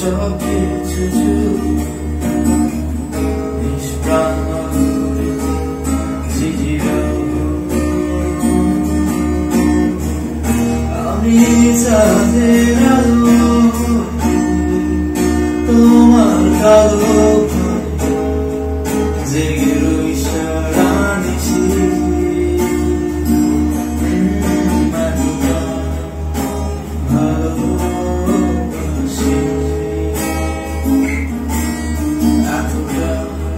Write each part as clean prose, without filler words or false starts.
সবকিছু নিষ্প্রাণ আমি চাঁদের আলো তোমার কালো জেগে রই সারা নিশি ভালোবাসি এতটা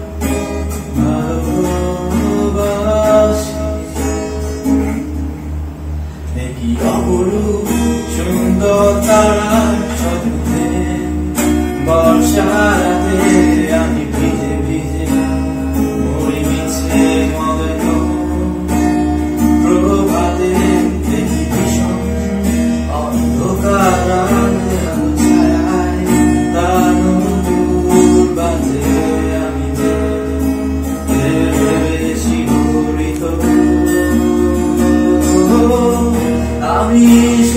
ভালোবাসি দেখি অপরূপ সুন্দর তারা স্বপ্নে বর্ষা রাতে আমি ভিজে ভিজে মরি মিছে মদন প্রভাতে দেখি ভীষণ অন্ধকার ছায়ায় দানুর বাজে আমি শিহরিত আমি